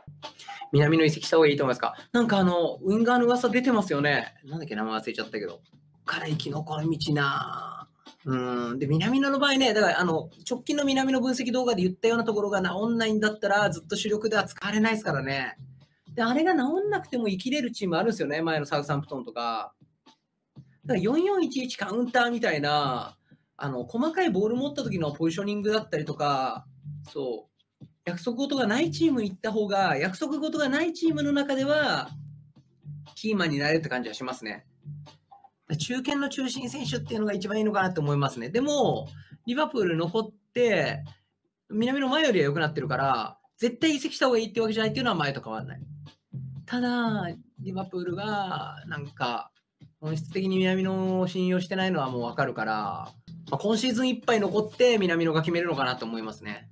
南野移籍した方がいいと思いますか？なんかウィンガーの噂出てますよね。なんだっけ、名前忘れちゃったけど。こっから生き残る道なで、南野の場合ね、だから直近の南野分析動画で言ったようなところが治んないんだったら、ずっと主力では使われないですからね。で、あれが治んなくても生きれるチームあるんですよね、前のサウサンプトンとか。だから4411カウンターみたいな、細かいボール持った時のポジショニングだったりとか、そう、約束事がないチームに行った方が、約束事がないチームの中では、キーマンになれるって感じはしますね。中堅の中心選手っていうのが一番いいのかなと思いますね。でも、リバプール残って、南の前よりは良くなってるから、絶対移籍した方がいいってわけじゃないっていうのは前と変わらない。ただ、リバプールが、なんか、本質的に南野を信用してないのはもうわかるから、今シーズンいっぱい残って南野が決めるのかなと思いますね。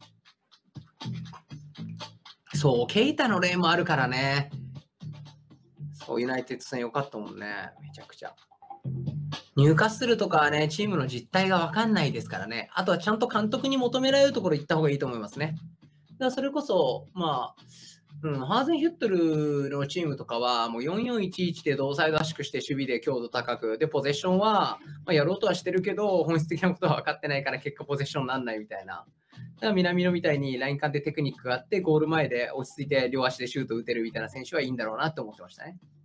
そう、ケイタの例もあるからね。そう、ユナイテッド戦良かったもんね。めちゃくちゃ。ニューカッスルとかはね、チームの実態がわかんないですからね。あとはちゃんと監督に求められるところ行った方がいいと思いますね。だからそれこそ、ハーゼンヒュットルのチームとかは、もう4411で同サイド圧縮して守備で強度高く、で、ポゼッションは、やろうとはしてるけど、本質的なことは分かってないから、結果ポゼッションにならないみたいな。だから南野みたいにライン間でテクニックがあって、ゴール前で落ち着いて両足でシュート打てるみたいな選手はいいんだろうなって思ってましたね。